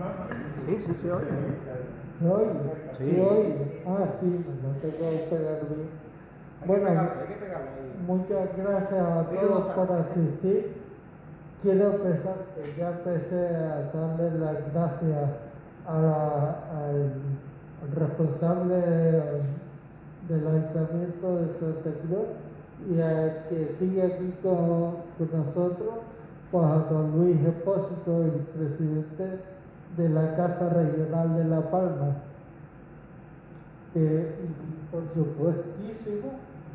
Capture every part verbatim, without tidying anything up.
Sí, sí, se oye. ¿Se oye? Sí. ¿Se oye? Ah, sí, me lo tengo que pegar bien. Bueno, muchas gracias a todos por asistir. Quiero empezar, que ya empecé a darle las gracias a la- al, al responsable del Ayuntamiento de Santa Cruz y al que sigue aquí con, con nosotros, pues a don Luis Espósito, el presidente de la Casa Regional de La Palma, que por supuestísimo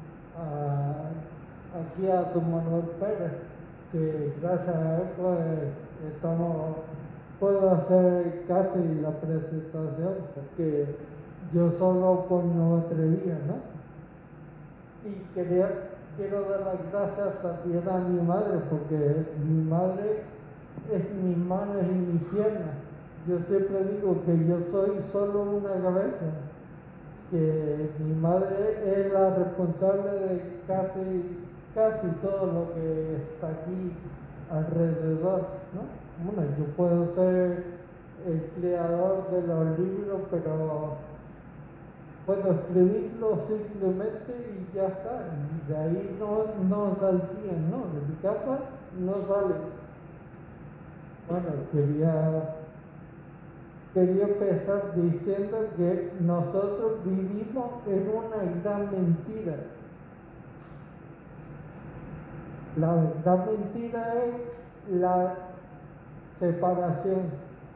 a- aquí a don Manuel Pérez, que gracias a él pues estamos, puedo hacer casi la presentación, porque yo solo pues no atrevía, ¿no? Y quería, quiero dar las gracias también a mi madre, porque mi madre es mis manos y mis piernas. Yo siempre digo que yo soy solo una cabeza, que mi madre es la responsable de casi, casi todo lo que está aquí alrededor, ¿no? Bueno, yo puedo ser el creador de los libros, pero puedo escribirlo simplemente y ya está. Y de ahí no, no saldría, ¿no? De mi casa no sale. Bueno, quería, quería empezar diciendo que nosotros vivimos en una gran mentira. La gran mentira es la separación.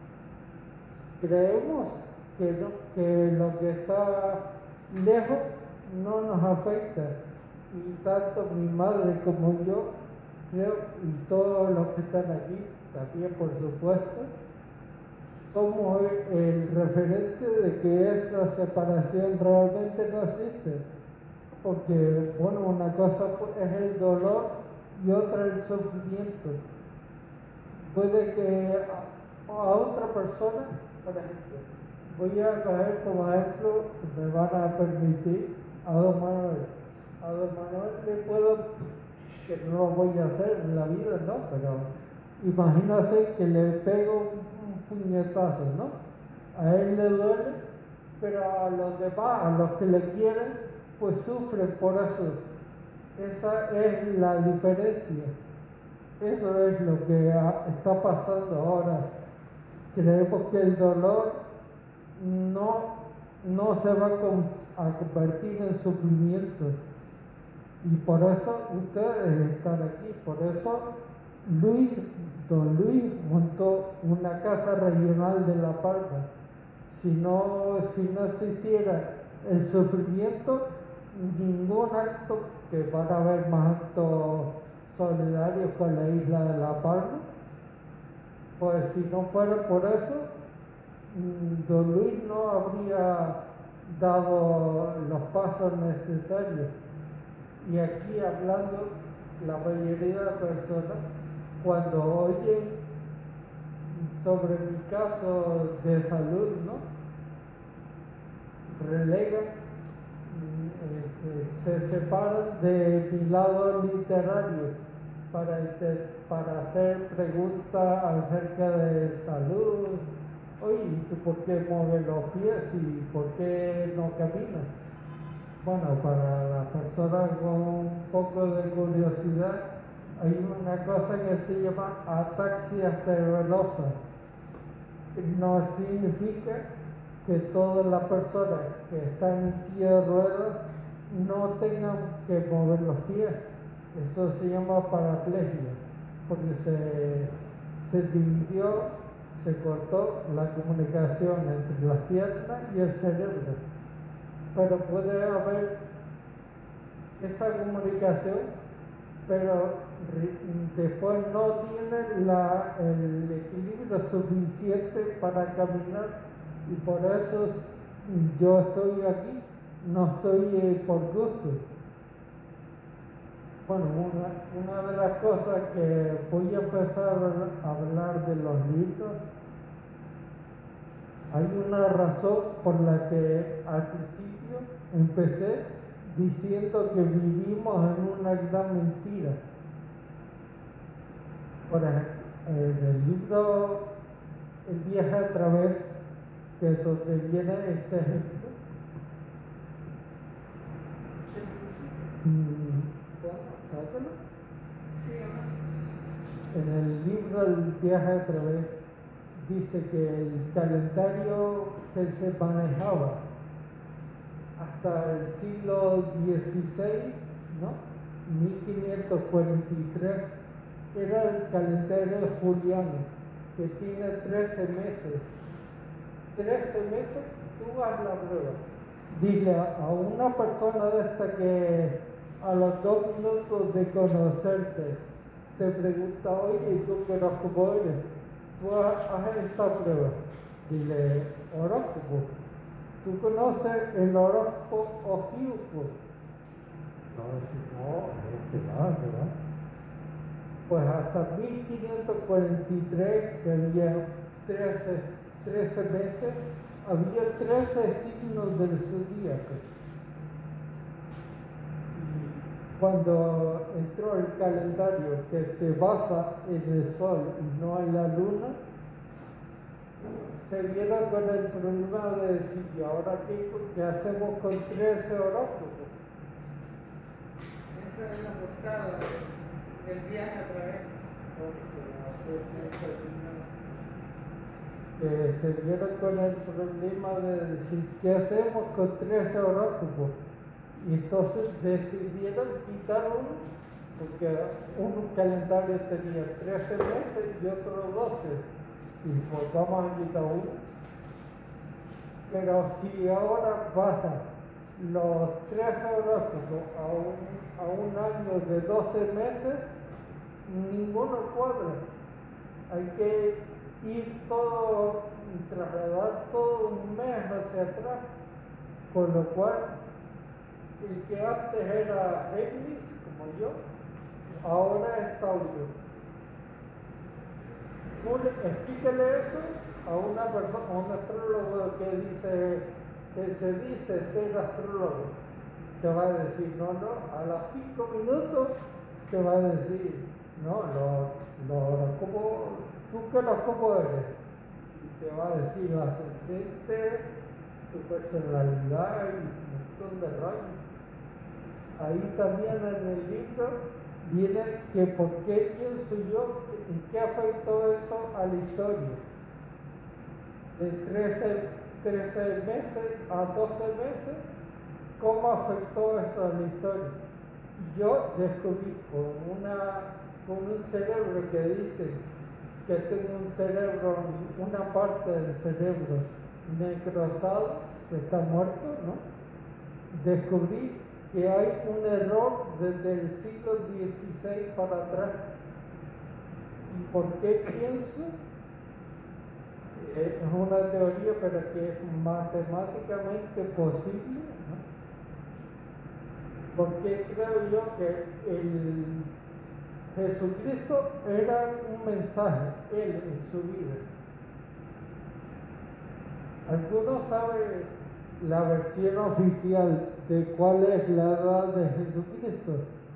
Creemos que, no, que lo que está lejos no nos afecta. Y tanto mi madre como yo, creo, y todos los que están aquí, también por supuesto, somos el referente de que esta separación realmente no existe. Porque, bueno, una cosa es el dolor y otra el sufrimiento. Puede que a, a otra persona, por ejemplo, voy a coger como ejemplo, me van a permitir, a don Manuel. A don Manuel le puedo, que no lo voy a hacer en la vida, ¿no? Pero imagínate que le pego un, un puñetazo, ¿no? A él le duele, pero a los demás, a los que le quieren, pues sufren por eso. Esa es la diferencia. Eso es lo que está pasando ahora. Creemos que el dolor no, no se va a convertir en sufrimiento. Y por eso ustedes están aquí. Por eso Luis, don Luis montó una casa regional de La Palma. Si no, si no existiera el sufrimiento, ningún acto, que van a haber más actos solidarios con la isla de La Palma, pues si no fuera por eso, don Luis no habría dado los pasos necesarios. Y aquí hablando, la mayoría de las personas, cuando oyen sobre mi caso de salud, ¿no? Relegan, eh, se separan de mi lado literario para, para hacer preguntas acerca de salud. Oye, ¿y tú por qué mueves los pies y por qué no caminas? Bueno, para las personas con un poco de curiosidad, hay una cosa que se llama ataxia cerebelosa. No significa que todas las personas que están en silla de ruedas no tengan que mover los pies. Eso se llama paraplegia, porque se, se dividió, se cortó la comunicación entre las piernas y el cerebro. Pero puede haber esa comunicación, pero después no tiene la, el equilibrio suficiente para caminar, y por eso yo estoy aquí, no estoy eh, por gusto. Bueno, una, una de las cosas que voy a empezar a hablar de los libros, hay una razón por la que al principio empecé diciendo que vivimos en una gran mentira. Por ejemplo, en el libro El viaje a través, que es donde viene este ejemplo. Mm, sácalo. En el libro El viaje a través dice que el calendario que se manejaba hasta el siglo dieciséis, ¿no? mil quinientos cuarenta y tres, era el calendario juliano, que tiene trece meses. trece meses, tú haz la prueba. Dile a una persona de esta que a los dos minutos de conocerte te pregunta, oye, ¿y tú qué horóscopo eres? Tú haz esta prueba. Dile, horóscopo. ¿Tú conoces el horóscopo Ofiuco? No, no, que va, que va. Pues hasta mil quinientos cuarenta y tres, que había trece, trece meses, había trece signos del zodíaco. Cuando entró el calendario que se basa en el sol y no en la luna, se vieron con el problema de decir, ¿y ahora qué, qué hacemos con trece horóscopos? Esa es la portada del viaje a través. Eh, se vieron con el problema de decir, ¿qué hacemos con trece horóscopos? Y entonces decidieron quitar uno, porque un calendario tenía trece meses y otro doce. Y pues vamos a quitar uno. Pero si ahora pasa los trece horóscopos a un, a un año de doce meses, ninguno cuadra. Hay que ir todo, trasladar todo un mes hacia atrás, con lo cual el que antes era Géminis, como yo, ahora es Tauro. Explíquele eso a una persona, a un astrólogo que dice, que se dice ser astrólogo. Te va a decir, no, no, a los cinco minutos te va a decir, no, los lo, horóscopos, ¿tú qué horóscopo eres? Y te va a decir la ascendente, tu personalidad y un montón de rollos. Ahí también en el libro viene que por qué pienso yo, en qué afectó eso a la historia. De trece, trece meses a doce meses, ¿cómo afectó eso a la historia? Yo descubrí con, una, con un cerebro que dice que tengo un cerebro, una parte del cerebro necrosado, que está muerto, ¿no? Descubrí que hay un error desde el siglo dieciséis para atrás. ¿Y por qué pienso? Es una teoría, pero que es matemáticamente posible, ¿no? Porque creo yo que el Jesucristo era un mensaje, él en su vida. ¿Alguno sabe la versión oficial de cuál es la edad de Jesucristo?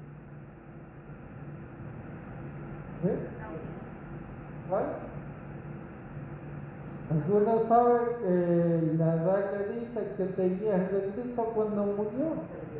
¿Eh? ¿Cuál? ¿Alguno sabe eh, la edad que dice que tenía Jesucristo cuando murió?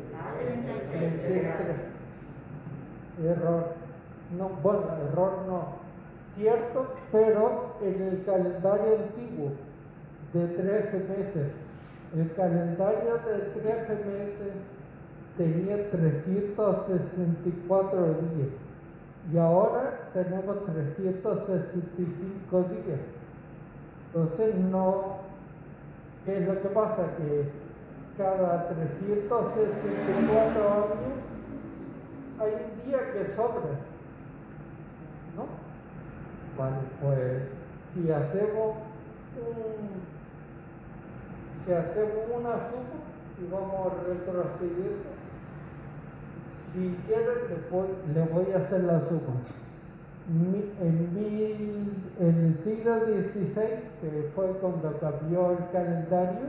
Error. No, bueno, error no. Cierto, pero en el calendario antiguo de trece meses, el calendario de trece meses tenía trescientos sesenta y cuatro días y ahora tenemos trescientos sesenta y cinco días. Entonces no, ¿qué es lo que pasa? Que cada trescientos sesenta y cuatro años hay un día que sobra, ¿no? Vale, pues si hacemos un, si hacemos una suma y vamos retrocediendo, si quieren después le voy a hacer la suma. Mi, en, mil, en el siglo dieciséis, que fue cuando cambió el calendario,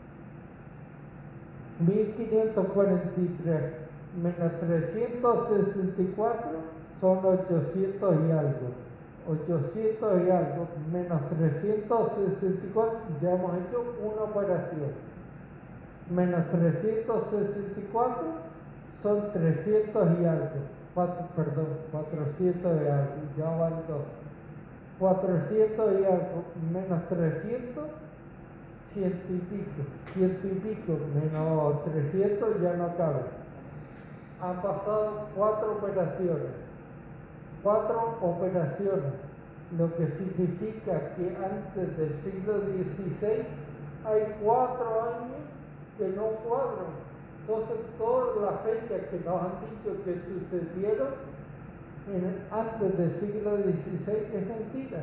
mil quinientos cuarenta y tres menos trescientos sesenta y cuatro son ochocientos y algo. ochocientos y algo, menos trescientos sesenta y cuatro, ya hemos hecho una operación. Menos trescientos sesenta y cuatro son trescientos y algo, cuatro, perdón, cuatrocientos y algo, ya van dos. cuatrocientos y algo, menos trescientos, ciento y pico, ciento y pico, menos trescientos ya no cabe. Han pasado cuatro operaciones, cuatro operaciones, lo que significa que antes del siglo dieciséis hay cuatro años que no cuadran. Entonces todas las fechas que nos han dicho que sucedieron en, antes del siglo dieciséis es mentira.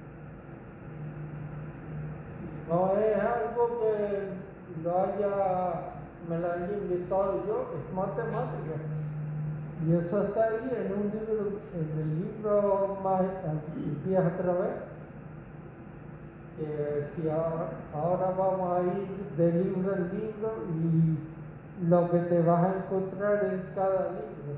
No es algo que lo haya, me lo haya inventado yo, es matemática. Y eso está ahí en un libro, en el libro más Viaja a través. Eh, si ahora, ahora vamos a ir de libro en libro y lo que te vas a encontrar en cada libro.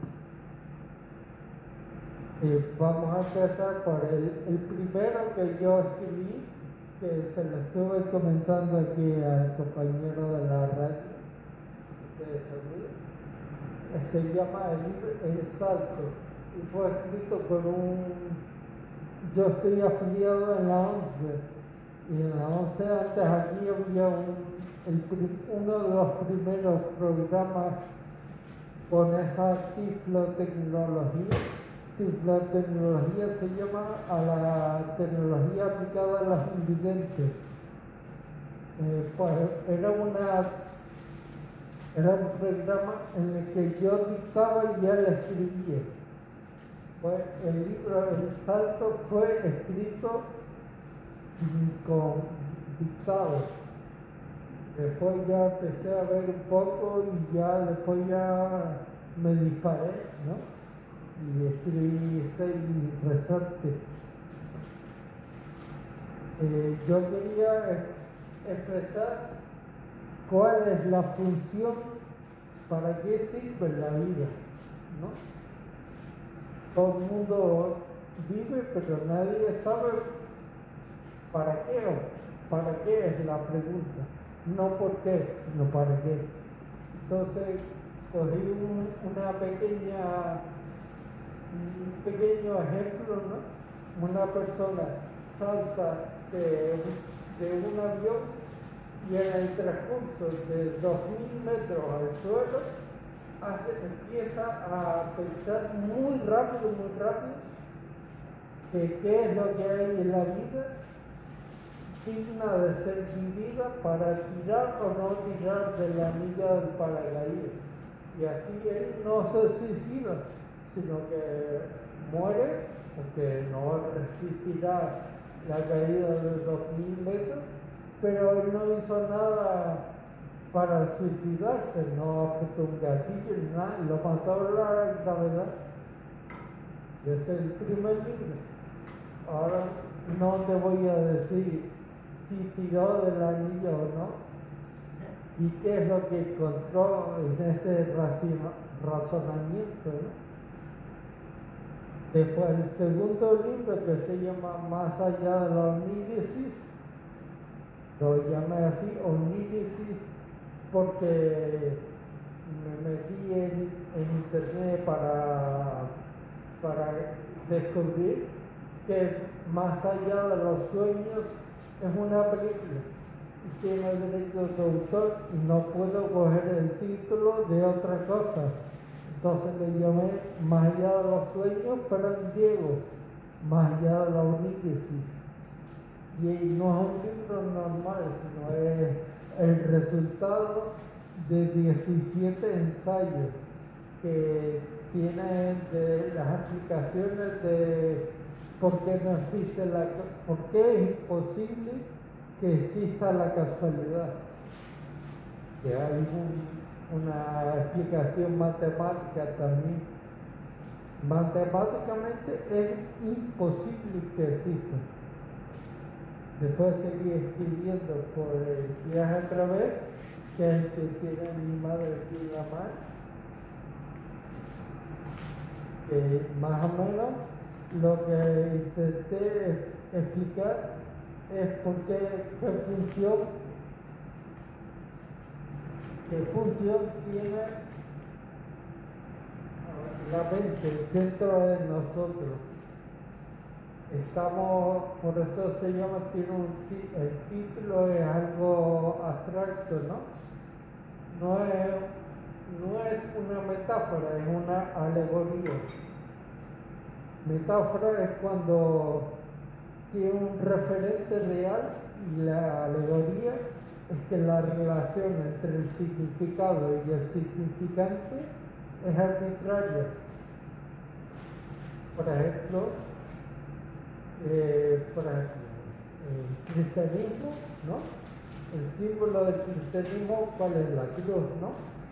Eh, vamos a empezar por el, el primero que yo escribí, que se lo estuve comentando aquí al compañero de la radio de sonido. Se llama el libro El Salto y fue escrito por un... Yo estoy afiliado en la ONCE y en la ONCE antes aquí había un, el, uno de los primeros programas con esa tiflotecnología. Tiflotecnología se llama a la tecnología aplicada a los invidentes. Eh, pues era una Era un programa en el que yo dictaba y él escribía. Pues el libro El Salto fue escrito con dictado. Después ya empecé a ver un poco y ya después ya me disparé, ¿no? Y escribí seis resaltes. Eh, yo quería expresar cuál es la función, para qué sirve la vida, ¿no? Todo el mundo vive, pero nadie sabe para qué o para qué es la pregunta. No por qué, sino para qué. Entonces, cogí un, una pequeña, un pequeño ejemplo, ¿no? Una persona salta de, de un avión y en el transcurso de dos mil metros al suelo hace, empieza a pensar muy rápido, muy rápido, que qué es lo que hay en la vida digna de ser vivida para tirar o no tirar de la anilla del paracaídas. Y así él no se suicida, sino que muere, porque no resistirá la caída de dos mil metros, pero él no hizo nada para suicidarse, no apretó un gatillo ni nada, lo mató la gravedad. Ese es el primer libro. Ahora no te voy a decir si tiró del anillo o no, y qué es lo que encontró en ese razonamiento, ¿no? Después el segundo libro, que se llama Más allá de la omnídesis, lo llamé así, omnídesis, porque me metí en, en internet para, para descubrir que Más allá de los sueños es una película y tiene derechos de autor y no puedo coger el título de otra cosa. Entonces le llamé Más allá de los sueños, pero en griego, Más allá de la omnídesis. Y no es un libro normal, sino es el resultado de diecisiete ensayos que tienen de las aplicaciones de por qué no existe la, por qué es imposible que exista la casualidad. Que hay un, una explicación matemática también. Matemáticamente es imposible que exista. Después seguí escribiendo por el Viaje a través, que es el que tiene mi madre aquí llamar, que más o menos lo que intenté explicar es por qué, qué función, qué función tiene la mente dentro de nosotros. Estamos, por eso se llama, tiene un, el título es algo abstracto, ¿no? No es, no es una metáfora, es una alegoría. Metáfora es cuando tiene un referente real y la alegoría es que la relación entre el significado y el significante es arbitraria. Por ejemplo, eh, por ejemplo, el cristianismo, ¿no? El símbolo del cristianismo, ¿cuál es? La cruz, ¿no?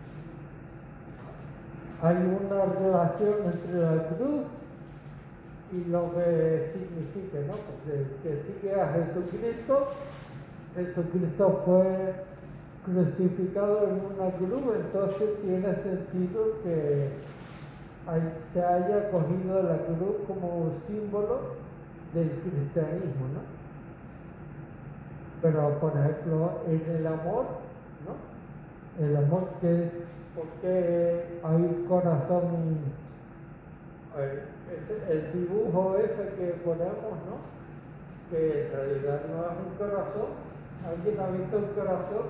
Hay una relación entre la cruz y lo que significa, ¿no? Porque el que sigue a Jesucristo, Jesucristo fue crucificado en una cruz, entonces tiene sentido que hay, se haya cogido la cruz como símbolo del cristianismo, ¿no? Pero, por ejemplo, en el amor, ¿no? El amor que, porque hay un corazón, el, el dibujo ese que ponemos, ¿no? Que en realidad no es un corazón. ¿Alguien ha visto un corazón?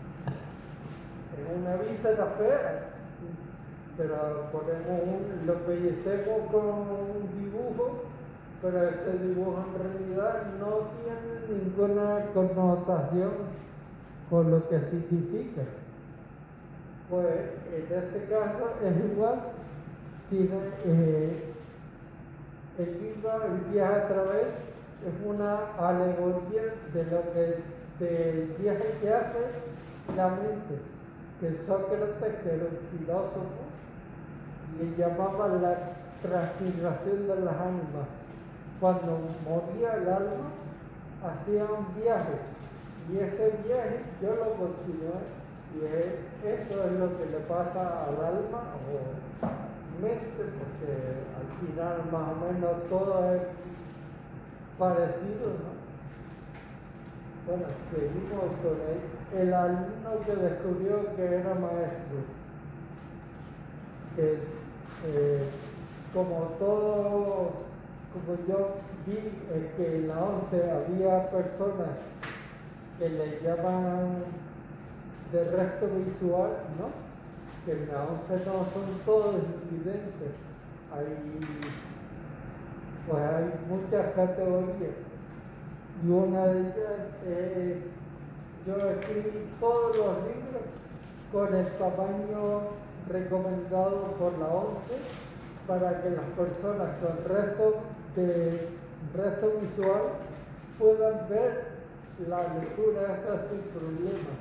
En una víscera fea, pero ponemos un, lo embellecemos con un dibujo, pero ese dibujo en realidad no tiene ninguna connotación con lo que significa. Pues en este caso es igual, tiene eh, el libro El viaje a través es una alegoría de lo que del viaje que hace la mente, que Sócrates, que era un filósofo, le llamaba la transmigración de las almas. Cuando moría el alma, hacía un viaje, y ese viaje yo lo continué, y eso es lo que le pasa al alma o mente, porque al final más o menos todo es parecido, ¿no? Bueno, seguimos con él. El alumno que descubrió que era maestro, que es eh, como todo, como yo vi eh, que en la once había personas que le llaman de resto visual, ¿no? Que en la once no son todos invidentes, hay, pues hay muchas categorías. Y una de ellas, eh, yo escribí todos los libros con el tamaño recomendado por la once para que las personas con resto, de, resto visual puedan ver la lectura esa sin problema.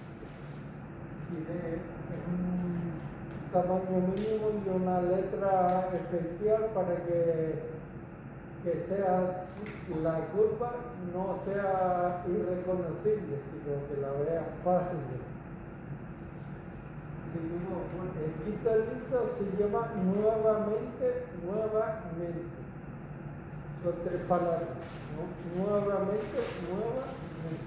Tiene un tamaño mínimo y una letra especial para que que sea la curva no sea irreconocible, sino que la veas fácil. El quinto libro se llama Nuevamente, Nuevamente. Son tres palabras, ¿no? Nuevamente, Nuevamente.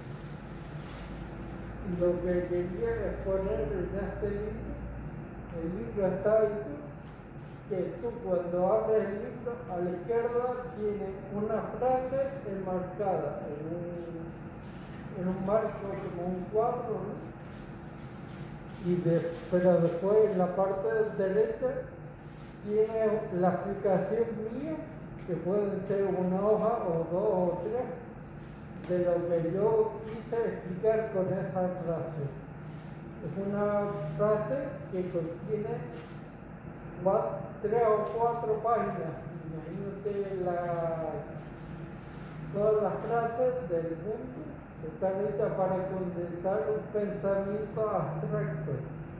Y lo que quería exponer en este libro, el libro está hecho que tú cuando abres el libro a la izquierda tiene una frase enmarcada en un, en un marco como un cuadro, ¿no? Y de, pero después en la parte derecha tiene la explicación mía, que pueden ser una hoja o dos o tres, de lo que yo quise explicar con esa frase. Es una frase que contiene cuatro, tres o cuatro páginas. Imagínate la, todas las frases del mundo están hechas para condensar un pensamiento abstracto.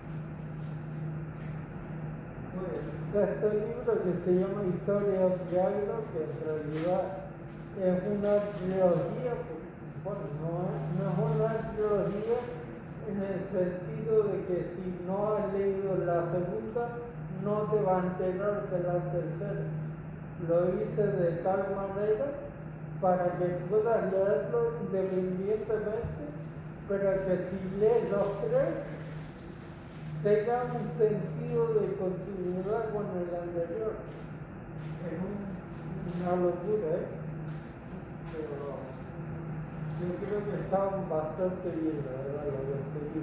Pues, este libro que se llama Historia of Jairo, que en realidad es una trilogía, bueno, no es, no es una trilogía en el sentido de que si no has leído la segunda, no te va a enterar de la tercera. lo hice de tal manera para que puedas leerlo independientemente, pero que si lees los tres, tenga un sentido de continuidad con el anterior. Es un- una locura, ¿eh? Pero yo creo que estaban bastante bien, la verdad, lo que seguí.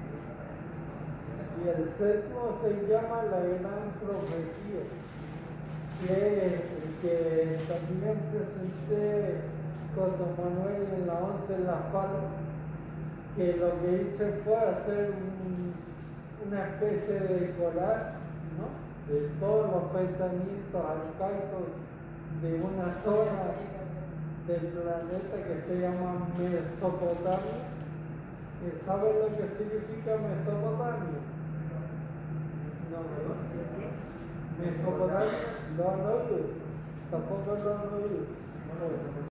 Y el séptimo se llama La Gran Profecía, que es el que también presenté con don Manuel en la once en Las Palmas, que lo que hice fue hacer un- una especie de collage, ¿no?, de todos los pensamientos arcaicos de una zona del planeta que se llama Mesopotamia. ¿Saben lo que significa Mesopotamia? No, no, Mesopotamia, lo han oído, tampoco lo han oído.